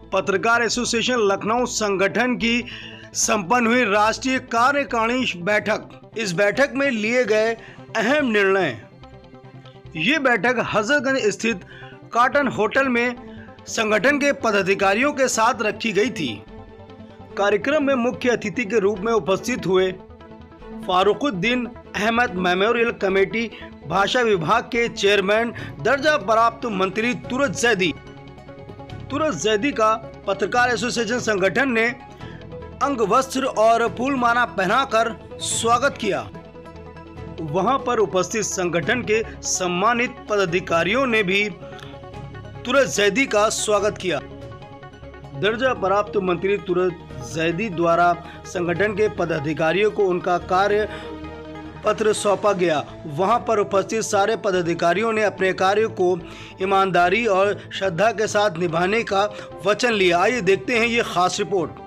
पत्रकार एसोसिएशन लखनऊ संगठन की संपन्न हुई राष्ट्रीय कार्यकारिणी बैठक। इस बैठक में लिए गए अहम निर्णय। ये बैठक हजरतगंज स्थित कॉटन होटल में संगठन के पदाधिकारियों के साथ रखी गई थी। कार्यक्रम में मुख्य अतिथि के रूप में उपस्थित हुए फारुकुद्दीन अहमद मेमोरियल कमेटी भाषा विभाग के चेयरमैन दर्जा प्राप्त मंत्री तुरत जैदी का पत्रकार एसोसिएशन संगठन ने अंगवस्त्र और फूलमाला पहनाकर स्वागत किया। वहां पर उपस्थित संगठन के सम्मानित पदाधिकारियों ने भी तुरत जैदी का स्वागत किया। दर्जा प्राप्त मंत्री तुरत जैदी द्वारा संगठन के पदाधिकारियों को उनका कार्य पत्र सौंपा गया। वहां पर उपस्थित सारे पदाधिकारियों ने अपने कार्य को ईमानदारी और श्रद्धा के साथ निभाने का वचन लिया। आइए देखते हैं ये खास रिपोर्ट।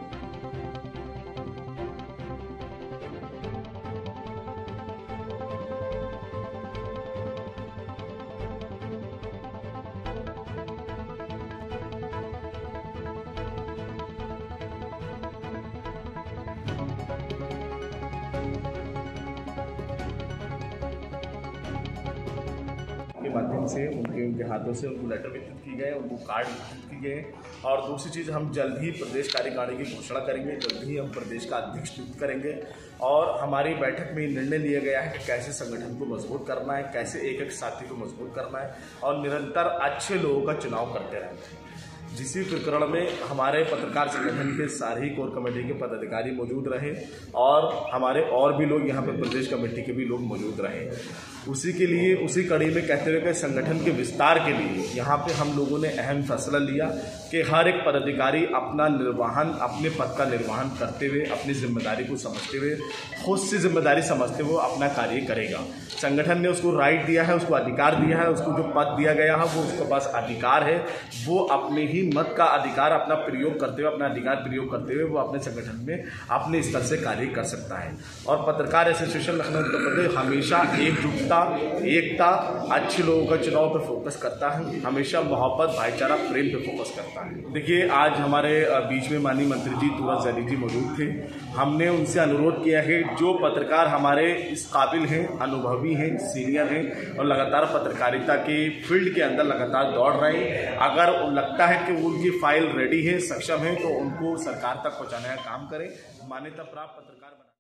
के माध्यम से उनके हाथों से उनको लेटर वितरित की गए, उनको कार्ड वितरित किए गए। और दूसरी चीज़, हम जल्द ही प्रदेश कार्यकारिणी की घोषणा करेंगे, जल्द ही हम प्रदेश का अध्यक्ष नियुक्त करेंगे। और हमारी बैठक में निर्णय लिया गया है कि कैसे संगठन को मजबूत करना है, कैसे एक एक साथी को मजबूत करना है और निरंतर अच्छे लोगों का चुनाव करते रहना है। जिस प्रकरण में हमारे पत्रकार संगठन के सारे ही कोर कमेटी के पदाधिकारी मौजूद रहे और हमारे और भी लोग यहाँ पे प्रदेश कमेटी के भी लोग मौजूद रहे। उसी के लिए, उसी कड़ी में कहते हुए कि संगठन के विस्तार के लिए यहाँ पे हम लोगों ने अहम फैसला लिया कि हर एक पदाधिकारी अपने पद का निर्वहन करते हुए, अपनी जिम्मेदारी को समझते हुए, खुद से जिम्मेदारी समझते हुए अपना कार्य करेगा। संगठन ने उसको राइट दिया है, उसको अधिकार दिया है, उसको जो पद दिया गया है वो उसके पास अधिकार है। वो अपने ही मत का अधिकार अपना प्रयोग करते हुए, अपना अधिकार प्रयोग करते हुए वो अपने संगठन में अपने स्तर से कार्य कर सकता है। और पत्रकार एसोसिएशन लखनऊ उत्तर प्रदेश हमेशा एकता, अच्छे लोगों का चुनाव पर फोकस करता है, हमेशा मोहब्बत, भाईचारा, प्रेम पे फोकस करता है। देखिए, आज हमारे बीच में माननीय मंत्री जी तुरत जैदी जी मौजूद थे। हमने उनसे अनुरोध किया है, जो पत्रकार हमारे इस काबिल हैं, अनुभवी हैं, सीनियर हैं और लगातार पत्रकारिता के फील्ड के अंदर लगातार दौड़ रहे हैं, अगर लगता है कि उनकी फाइल रेडी है, सक्षम है, तो उनको सरकार तक पहुँचाने का काम करें, मान्यता प्राप्त पत्रकार